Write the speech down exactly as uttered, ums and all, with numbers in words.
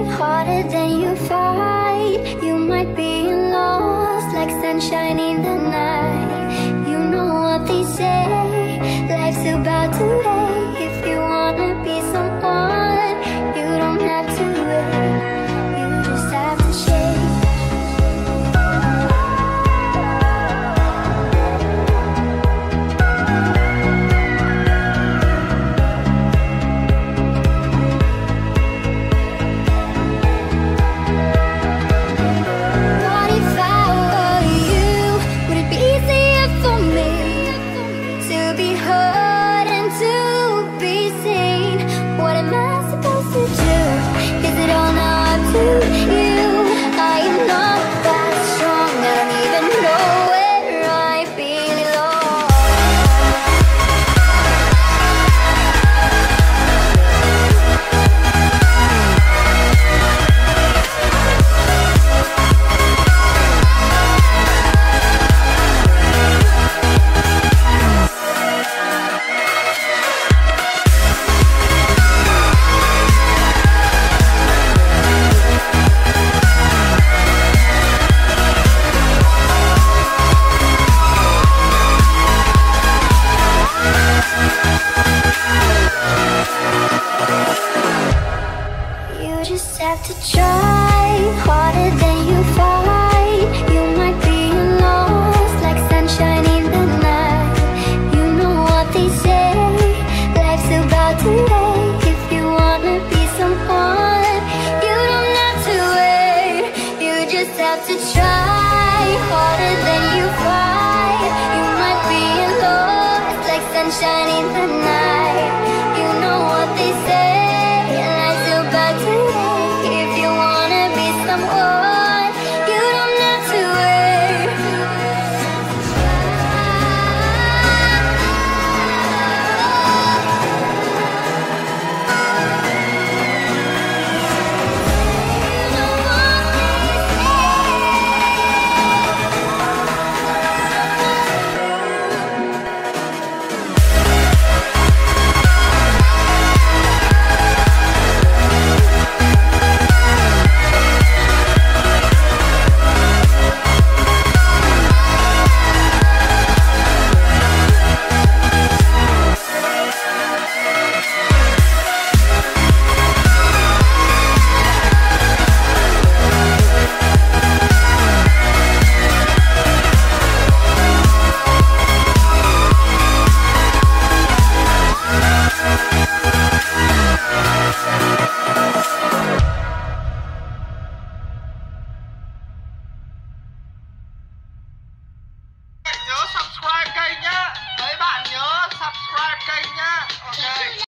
harder than you fight. You might be lost like sunshine in the night. You know what they say, life's about today. If you wanna be someone, you don't have to wait. You just have to shake. To try harder than you fight. You might be lost like sunshine in the night. You know what they say, life's about today. If you wanna be someone, you don't have to wait. You just have to try harder than you fight. You might be lost like sunshine in the night. You know what they say, life's about today. Someone, you don't have to wait. Nhớ subscribe kênh nhá.